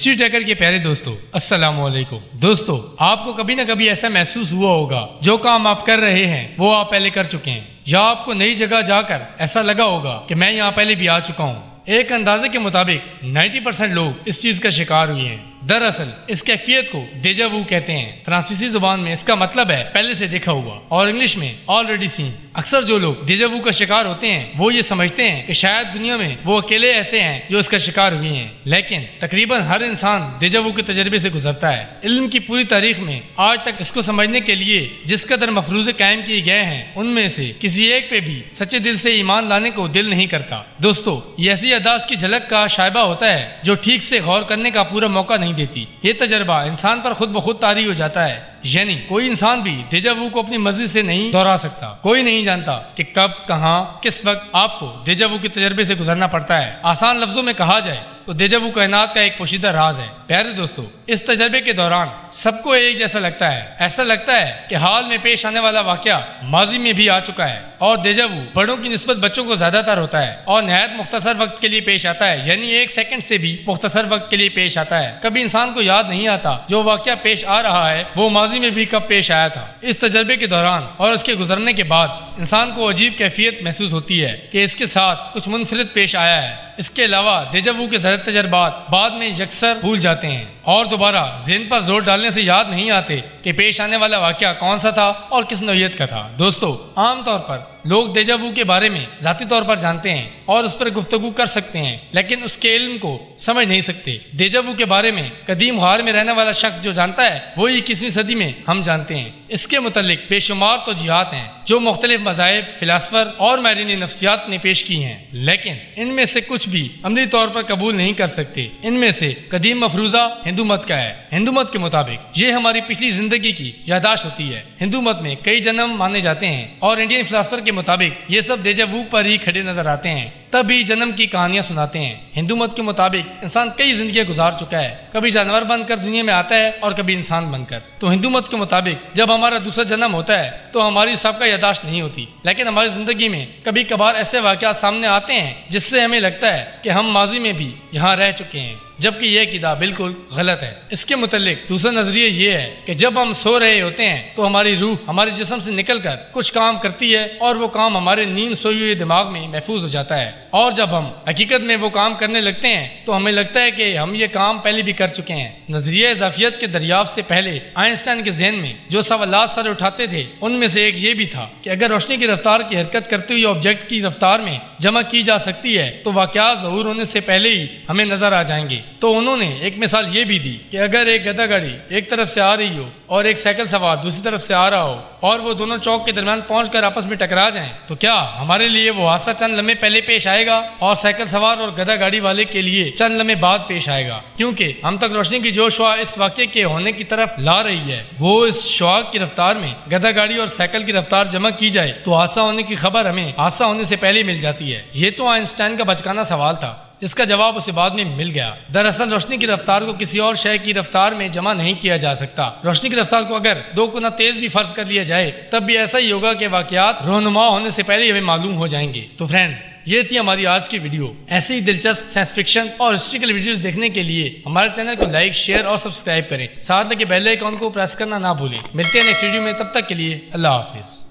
History tracker کے پیارے دوستو السلام علیکم۔ دوستو آپ کو کبھی نہ کبھی ایسا محسوس ہوا ہوگا جو کام آپ کر رہے ہیں وہ آپ پہلے کر چکے ہیں، یا آپ کو نئی جگہ جا کر ایسا لگا ہوگا کہ میں یہاں پہلے بھی آ چکا ہوں۔ ایک اندازے کے مطابق 90% لوگ اس چیز کا شکار ہوئے ہیں۔ دراصل اس کیفیت کو دیجا وو کہتے ہیں۔ فرانسیسی زبان میں اس کا مطلب ہے پہلے سے دیکھا ہوا، اور انگلش میں آلریڈی سین۔ اکثر جو لوگ دیجا وو کا شکار ہوتے ہیں وہ یہ سمجھتے ہیں کہ شاید دنیا میں وہ اکیلے ایسے ہیں جو اس کا شکار ہوئے ہیں، لیکن تقریباً ہر انسان دیجا وو کے تجربے سے گزرتا ہے۔ علم کی پوری تاریخ میں آج تک اس کو سمجھنے کے لیے جس قدر مفروضے قائم کیے گئے ہیں، ان میں سے کسی ایک پہ بھی سچے دل سے ایمان لانے کو دل نہیں کرتا۔ دوستو یہ ایسی یادداشت کی جھلک کا شائبہ ہوتا ہے جو ٹھیک سے غور کرنے کا پورا موقع نہیں دیتی۔ یہ تجربہ انسان پر خود بخود طاری ہو جاتا ہے، یعنی کوئی انسان بھی دیجا وو کو اپنی مرضی سے نہیں دہرا سکتا۔ کوئی نہیں جانتا کہ کب، کہاں، کس وقت آپ کو دیجا وو کے تجربے سے گزرنا پڑتا ہے۔ آسان لفظوں میں کہا جائے تو دیجا وو کائنات کا ایک پوشیدہ راز ہے۔ پیارے دوستو اس تجربے کے دوران سب کو ایک جیسا لگتا ہے، ایسا لگتا ہے کہ حال میں پیش آنے والا واقعہ ماضی میں بھی آ چکا ہے، اور دیجا وو بڑوں کی نسبت بچوں کو زیادہ تر ہوتا ہے اور نہایت مختصر وقت کے لیے پیش آتا ہے، یعنی 1 سیکنڈ سے بھی مختصر وقت کے لیے پیش آتا ہے۔ کبھی انسان کو یاد نہیں آتا جو واقعہ پیش آ رہا ہے وہ ماضی میں بھی کب پیش آیا تھا۔ اس تجربے کے دوران اور اس کے گزرنے کے بعد انسان کو عجیب کیفیت محسوس ہوتی ہے کہ اس کے ساتھ کچھ منفرد پیش آیا ہے۔ اس کے علاوہ دیجا وو کے زیادہ تجربات بعد میں یکسر بھول جاتے ہیں اور دوبارہ ذہن پر زور ڈالنے سے یاد نہیں آتے کہ پیش آنے والا واقعہ کون سا تھا اور کس نوعیت کا تھا۔ دوستو عام طور پر لوگ دیجا وو کے بارے میں ذاتی طور پر جانتے ہیں اور اس پر گفتگو کر سکتے ہیں، لیکن اس کے علم کو سمجھ نہیں سکتے۔ دیجا وو کے بارے میں قدیم غار میں رہنے والا شخص جو جانتا ہے وہی 21ویں صدی میں ہم جانتے ہیں۔ اس کے متعلق بے شمار توجیہات ہیں جو مختلف مذاہب، فلاسفر اور ماہرین نفسیات نے پیش کی ہیں، لیکن ان میں سے کچھ بھی عملی طور پر قبول نہیں کر سکتے۔ ان میں سے قدیم مفروضہ ہندو مت کا ہے۔ ہندو مت کے مطابق یہ ہماری پچھلی زندگی کی یادداشت ہوتی ہے۔ ہندو مت میں کئی جنم مانے جاتے ہیں اور انڈین فلاسفر کے مطابق یہ سب دیجا وو پر ہی کھڑے نظر آتے ہیں، تبھی جنم کی کہانیاں سناتے ہیں۔ ہندو مت کے مطابق انسان کئی زندگیاں گزار چکا ہے، کبھی جانور بن کر دنیا میں آتا ہے اور کبھی انسان بن کر۔ تو ہندو مت کے مطابق جب ہمارا دوسرا جنم ہوتا ہے تو ہماری سابقہ یادداشت نہیں ہوتی، لیکن ہماری زندگی میں کبھی کبھار ایسے واقعات سامنے آتے ہیں جس سے ہمیں لگتا ہے کہ ہم ماضی میں بھی یہاں رہ چکے ہیں، جبکہ یہ عقیدہ بالکل غلط ہے۔ اس کے متعلق دوسرا نظریہ یہ ہے کہ جب ہم سو رہے ہوتے ہیں تو ہماری روح ہمارے جسم سے نکل کر کچھ کام کرتی ہے اور وہ کام ہمارے نیند سوئے ہوئے دماغ میں محفوظ ہو جاتا ہے، اور جب ہم حقیقت میں وہ کام کرنے لگتے ہیں تو ہمیں لگتا ہے کہ ہم یہ کام پہلے بھی کر چکے ہیں۔ نظریہ اضافیت کے دریافت سے پہلے آئنسٹائن کے ذہن میں جو سوالات سر اٹھاتے تھے ان میں سے ایک یہ بھی تھا کہ اگر روشنی کی رفتار کی حرکت کرتے ہوئے آبجیکٹ کی رفتار میں جمع کی جا سکتی ہے تو واقعات ظہور ہونے سے پہلے ہی ہمیں نظر آ جائیں گے۔ تو انہوں نے ایک مثال یہ بھی دی کہ اگر ایک گدھا گاڑی ایک طرف سے آ رہی ہو اور ایک سائیکل سوار دوسری طرف سے آ رہا ہو اور وہ دونوں چوک کے درمیان پہنچ کر آپس میں ٹکرا جائیں تو کیا ہمارے لیے وہ حادثہ چند لمحے پہلے پیش آئے گا اور سائیکل سوار اور گدھا گاڑی والے کے لیے چند لمحے بعد پیش آئے گا؟ کیونکہ ہم تک روشنی کی جو شعاع اس واقعے کے ہونے کی طرف لا رہی ہے وہ اس شعاع کی رفتار میں گدھا گاڑی اور سائیکل کی رفتار جمع کی جائے تو حادثہ ہونے کی خبر ہمیں حادثہ ہونے سے پہلے مل جاتی ہے۔ یہ تو آئنسٹائن کا بچکانہ سوال تھا جس کا جواب اسے بعد میں مل گیا۔ دراصل روشنی کی رفتار کو کسی اور شے کی رفتار میں جمع نہیں کیا جا سکتا۔ روشنی کی رفتار کو اگر 2 گنا تیز بھی فرض کر لیا جائے تب بھی ایسا ہی ہوگا کہ واقعات رونما ہونے سے پہلے ہمیں معلوم ہو جائیں گے۔ تو فرینڈز یہ تھی ہماری آج کی ویڈیو۔ ایسے ہی دلچسپ سائنس فکشن اور ہسٹریکل ویڈیوز دیکھنے کے لیے ہمارے چینل کو لائک، شیئر اور سبسکرائب کریں، ساتھ لگے بیل آئیکن کو پریس کرنا نہ بھولیں۔ ملتے ہیں نیکسٹ ویڈیو میں، تب تک کے لیے اللہ حافظ۔